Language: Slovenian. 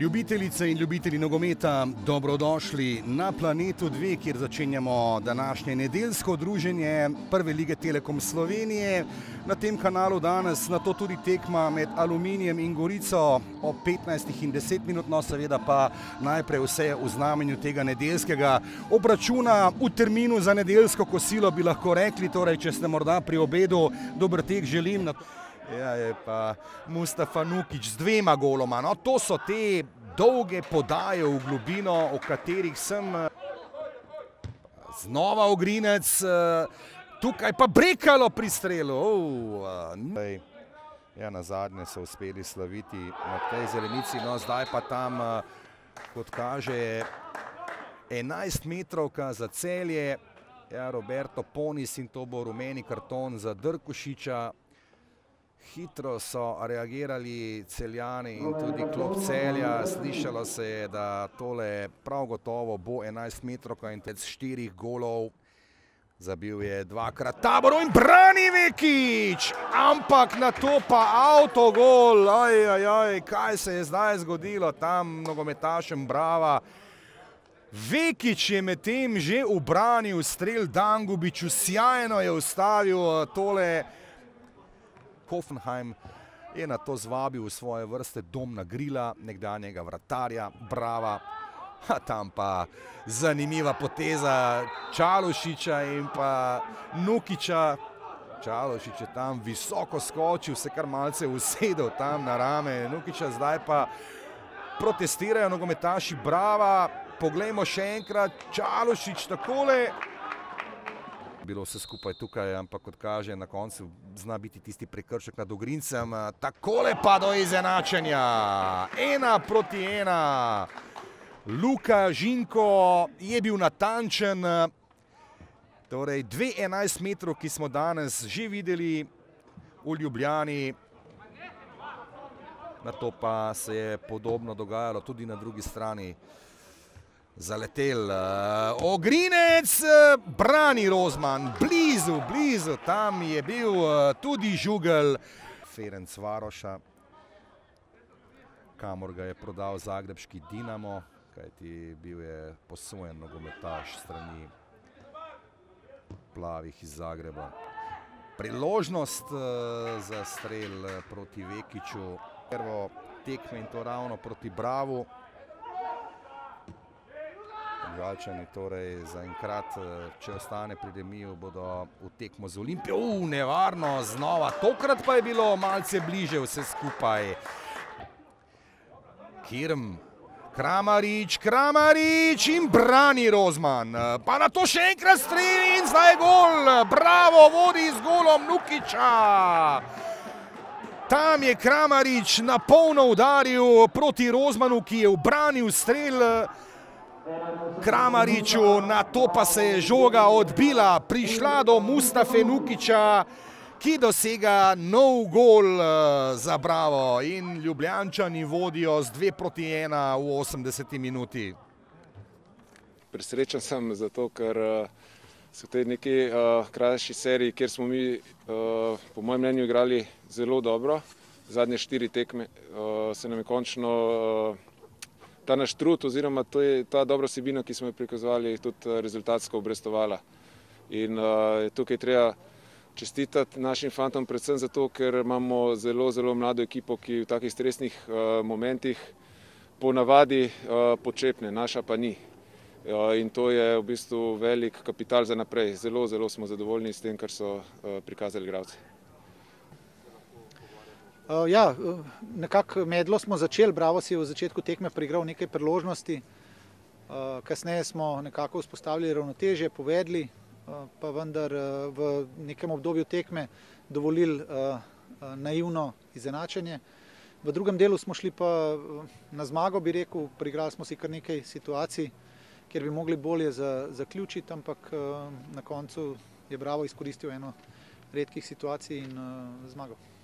Ljubitelice in ljubitelji nogometa, dobrodošli na Planetu 2, kjer začenjamo današnje nedeljsko druženje Prve lige Telekom Slovenije. Na tem kanalu danes na to tudi tekma med Aluminijem in Gorico ob 15:10, no seveda pa najprej vse v znamenju tega nedeljskega obračuna v terminu za nedeljsko kosilo, bi lahko rekli, torej če ste morda pri obedu, dober tek želim. Ja, je pa Mustafa Nukić z 2 goloma, no to so te dolge podaje v globino, o katerih sem znova Ogrinec, tukaj pa Brekalo pri strelu. Ja, na zadnje so uspeli slaviti na tej zelenici, no zdaj pa tam, kot kaže, 11 metrovka za Celje, ja, Roberto Ponis, in to bo rumeni karton za Drkušiča. Hitro so reagirali Celjani in tudi klub Celja. Slišalo se je, da tole prav gotovo bo 11 metrovka in tec 4 golov. Zabil je 2-krat Taboru in brani Vekić, ampak na to pa avtogol. Kaj se je zdaj zgodilo tam nogometašem Brava? Vekić je medtem že ubranil strel Dangubiću, sjajno je ustavil tole. Hoffenheim je na to zvabil v svoje vrste Domna Grila, nekdanjega vratarja Brava. Tam pa zanimiva poteza Čalušića in pa Nukića. Čalušić je tam visoko skočil, se kar malce usedel tam na rame Nukića. Zdaj pa protestirajo nogometaši Brava. Poglejmo še enkrat, Čalušić takole. Bilo vse skupaj tukaj, ampak kot kaže, na koncu zna biti tisti prekršek nad Ogrincem. Takole pa do izenačenja. 1-1. Luka Žinko je bil natančen. Torej 2 11 metrov, ki smo danes že videli v Ljubljani. Na to pa se je podobno dogajalo tudi na drugi strani. Zaletel Ogrinec, brani Rozman, blizu, tam je bil tudi Žugel. Ferencvaroša, kamor ga je prodal zagrebški Dinamo, kajti bil je posojen nogometaš strani plavih iz Zagreba. Priložnost za strel proti Vekiću, prvo tekme in to ravno proti Bravu. Galčani torej zaenkrat, če ostane pri remiju, bodo v tekmo z Olimpijo. Nevarno znova, tokrat pa je bilo malce bliže vse skupaj. Kirm, Kramarić in brani Rozman. Pa na to še enkrat streli in zdaj gol. Bravo, vodi z golom Nukića. Tam je Kramarić na polno udaril proti Rozmanu, ki je ubranil strel Kramariću, na to pa se je žoga odbila, prišla do Mustafe Nukića, ki dosega nov gol za Bravo in Ljubljančani vodijo z 2-1 v 80. minuti. Presrečen sem zato, ker so v tej neki krajši seriji, kjer smo mi po mojem mnenju igrali zelo dobro, zadnje 4 tekme, se nam je končno ta naš trud oziroma ta dobra vsebina, ki smo jo prikazovali, tudi rezultatsko obrestovala. In tukaj treba čestitati našim fantom predvsem zato, ker imamo zelo mlado ekipo, ki v takih stresnih momentih ponavadi počepne, naša pa ni. In to je v bistvu velik kapital za naprej. Zelo smo zadovoljni s tem, kar so prikazali igralci. Ja, nekako medlo smo začeli, Bravo si je v začetku tekme prigral nekaj priložnosti, kasneje smo nekako vzpostavili ravnotežje, povedli, pa vendar v nekem obdobju tekme dovolili naivno izenačenje. V drugem delu smo šli pa na zmago, bi rekel, priigrali smo si kar nekaj situacij, kjer bi mogli bolje zaključiti, ampak na koncu je Bravo izkoristil eno redkih situacij in zmagal.